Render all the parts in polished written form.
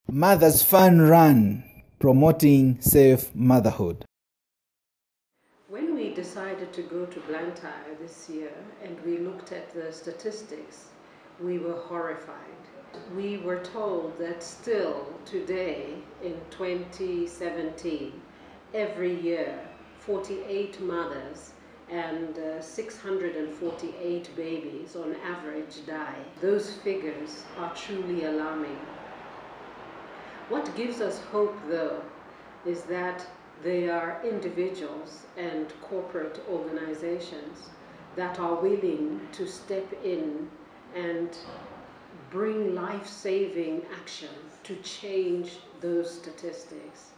Mother's Fun Run, promoting safe motherhood. When we decided to go to Blantyre this year and we looked at the statistics, we were horrified. We were told that still today in 2017, every year 48 mothers and 648 babies on average die. Those figures are truly alarming. What gives us hope, though, is that they are individuals and corporate organizations that are willing to step in and bring life-saving action to change those statistics.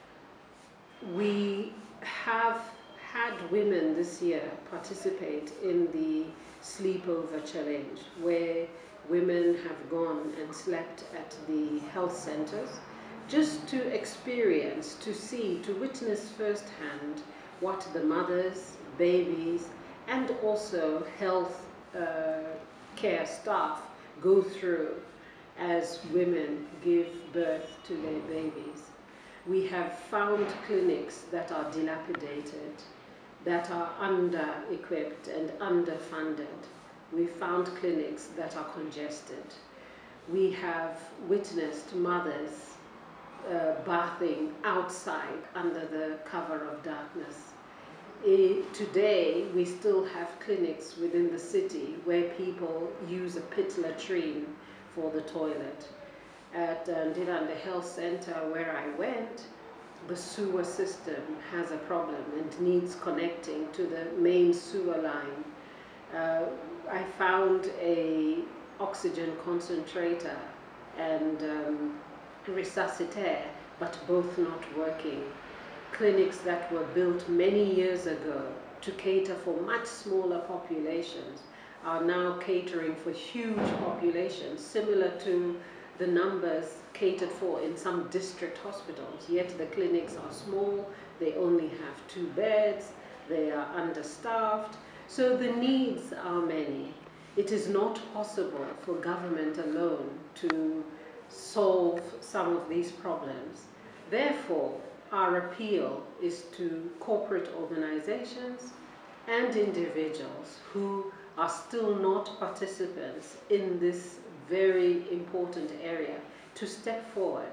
We have had women this year participate in the sleepover challenge, where women have gone and slept at the health centers just to experience, to see, to witness firsthand what the mothers, babies, and also health care staff go through as women give birth to their babies. We have found clinics that are dilapidated, that are under-equipped and underfunded. We found clinics that are congested. We have witnessed mothers bathing outside under the cover of darkness. Today, we still have clinics within the city where people use a pit latrine for the toilet. At Ndilande Health Center, where I went, the sewer system has a problem and needs connecting to the main sewer line. I found a oxygen concentrator and resuscitator, but both not working. Clinics that were built many years ago to cater for much smaller populations are now catering for huge populations, similar to the numbers catered for in some district hospitals, yet the clinics are small, they only have 2 beds, they are understaffed, so the needs are many. It is not possible for government alone to solve some of these problems. Therefore, our appeal is to corporate organizations and individuals who are still not participants in this very important area to step forward.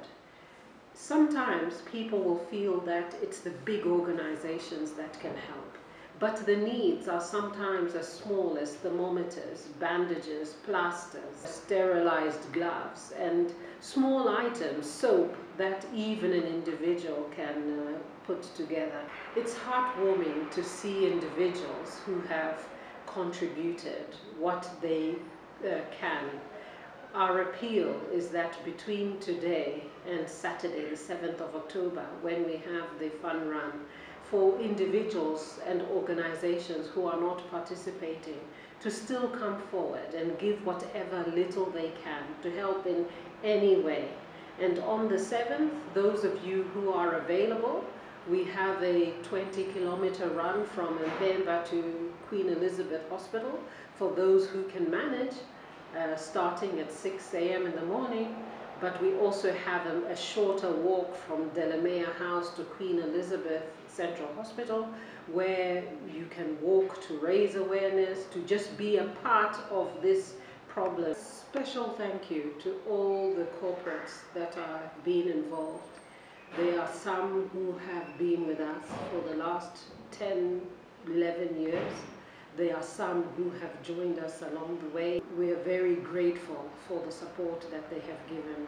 Sometimes people will feel that it's the big organizations that can help, but the needs are sometimes as small as thermometers, bandages, plasters, sterilized gloves, and small items, soap, that even an individual can put together. It's heartwarming to see individuals who have contributed what they can. Our appeal is that between today and Saturday, the 7th of October, when we have the fun run, for individuals and organizations who are not participating to still come forward and give whatever little they can to help in any way. And on the 7th, those of you who are available, we have a 20-kilometer run from Mpemba to Queen Elizabeth Hospital for those who can manage, starting at 6 a.m. in the morning. But we also have a shorter walk from Delamere House to Queen Elizabeth Central Hospital, where you can walk to raise awareness, to just be a part of this problem. Special thank you to all the corporates that are being involved. There are some who have been with us for the last 10, 11 years. There are some who have joined us along the way. We are very grateful for the support that they have given.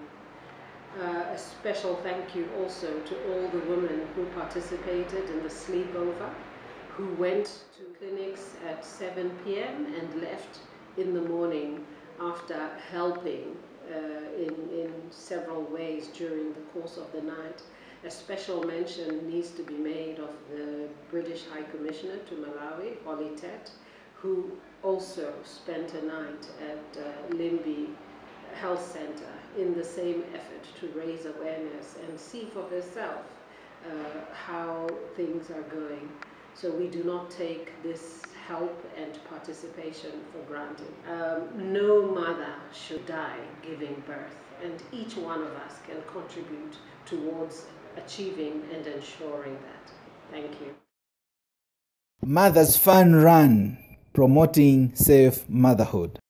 A special thank you also to all the women who participated in the sleepover, who went to clinics at 7 p.m. and left in the morning after helping in several ways during the course of the night. A special mention needs to be made of the British High Commissioner to Malawi, Holly Tet, who also spent a night at Limbi Health Center in the same effort to raise awareness and see for herself how things are going. So we do not take this help and participation for granted. No mother should die giving birth, and each one of us can contribute towards achieving and ensuring that. Thank you. Mothers Fun Run, promoting safe motherhood.